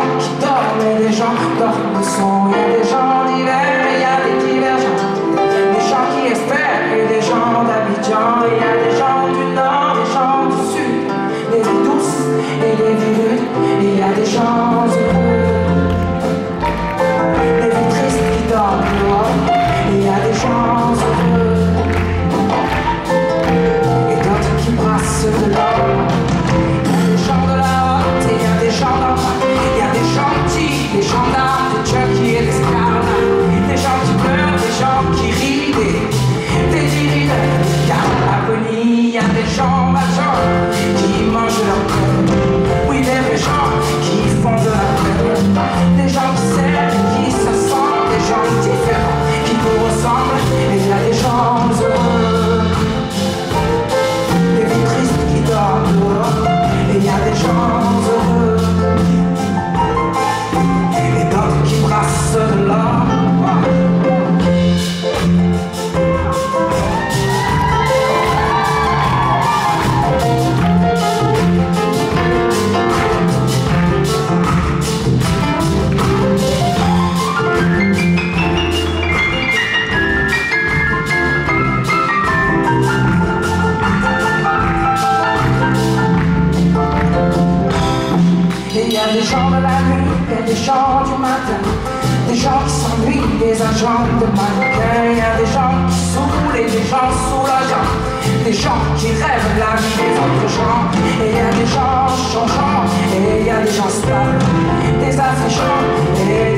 gens qui dorment et des gens dorment le son. Il y a des gens divers et il y a des divergents. Des gens qui espèrent et des gens d'Abidjan. Il y a des gens du nord, des gens du sud, des vies douces et des vies rudes. Et il y a des gens heureux, des vies tristes qui dorment dehors. Et il y a des gens heureux et d'autres qui brassent de l'or. Il y a des gens de la haute et il y a des gens d'en bas. Il y a des gentils, des gendarmes, des junkies et des scarabs. Des gens qui pleurent, des gens qui rient, des dirideurs, des carabonies. Il y a des gens majors qui mangent leur cœur. Oui, des vrais gens qui font de la peur. Des gens qui s'aiment, qui se sentent, des gens différents qui nous ressemblent. Et il y a des gens heureux, des vies tristes qui dorment dehors. Et il y a des gens heureux et d'autres qui brassent de l'or. Il y a des gens de la nuit et des gens du matin, des gens qui s'ennuient, des agents de mannequins. Il y a des gens qui saoulent et des gens soulageants, des gens qui rêvent la vie des autres gens. Et il y a des gens changeants et il y a des gens stables, des affichants et